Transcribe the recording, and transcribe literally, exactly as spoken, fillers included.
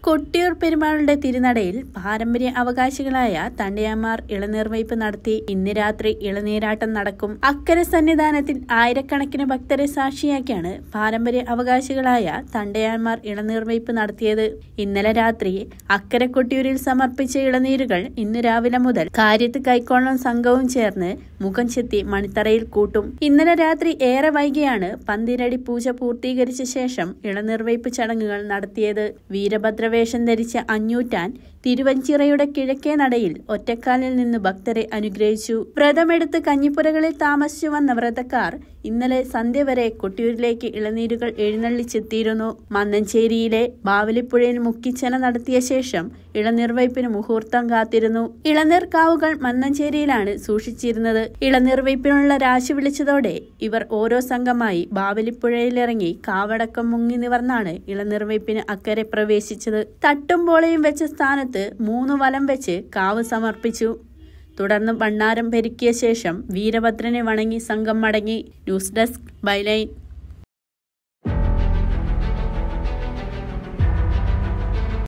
കൊട്ടിയൂർ പെരുമാളുടെ തിരുനടയിൽ പാരമ്പര്യ അവകാശികളായ തണ്ടയാന്മാർ ഇളനീർവയ്പ് നടത്തി. ഇന്ന് രാത്രി ഇളനീരാട്ടം നടക്കും. അക്കരെ സന്നിധാനത്തിൽ ആയിരക്കണക്കിന് ഭക്തരെ സാക്ഷിയാക്കിയാണ് പാരമ്പര്യ അവകാശികളായ തണ്ടയാന്മാർ ഇളനീർവയ്പ് നടത്തിയത്. ഇന്നലെ രാത്രി അക്കരെ കൊട്ടിയൂരിൽ സമർപ്പിച്ച ഇളനീരുകൾ ഇന്ന് രാവിലെ മുതൽ കാര്യത്ത് കൈക്കോളം സംഘവും ചേർന്ന് മുഖം ചെത്തി മണിത്തറയിൽ കൂട്ടും. ഇന്നലെ രാത്രി ഏറെ വൈകിയാണ് പന്തിരടി പൂജ പൂർത്തീകരിച്ച ശേഷം ഇളനീർവയ്പ് ചടങ്ങുകൾ നടത്തിയത്. വീരഭദ്ര വേഷം ധരിച്ച അഞ്ഞൂറ്റാൻ തിരുവഞ്ചിറയുടെ കിഴക്കേ നടയിൽ ഒറ്റക്കാലിൽ നിന്ന് ഭക്തരെ അനുഗ്രഹിച്ചു. വ്രതമെടുത്ത് കഞ്ഞിപ്പുരകളിൽ താമസിച്ചു വന്ന വ്രതക്കാർ ഇന്നലെ സന്ധ്യ വരെ കൊട്ടിയൂരിലേക്ക് ഇളനീരുകൾ എഴുന്നള്ളിച്ചെത്തിയിരുന്നു. മന്നഞ്ചേരിയിലെ ബാവലിപ്പുഴയിൽ മുക്കിച്ചന നടത്തിയ ശേഷം ഇളനീർവയ്പിന് മുഹൂർത്തം കാത്തിരുന്നു. ഇളനീർക്കാവുകൾ മന്നഞ്ചേരിയിലാണ് സൂക്ഷിച്ചിരുന്നത്. ഇളനീർവയ്പിനുള്ള രാശി വിളിച്ചതോടെ ഇവർ ഓരോ സംഘമായി ബാവലിപ്പുഴയിലിറങ്ങി കാവടക്കം മുങ്ങി നിവർന്നാണ് ഇളനീർവയ്പിന് അക്കരെ പ്രവേശിച്ചത്. തട്ടും പോളയും വെച്ച സ്ഥാനത്ത് മൂന്ന് വലം വെച്ച് കാവ് സമർപ്പിച്ചു. തുടർന്ന് ഭണ്ണാരം പെരുക്കിയ ശേഷം വീരഭദ്രനെ വണങ്ങി സംഘം മടങ്ങി. News desk byline.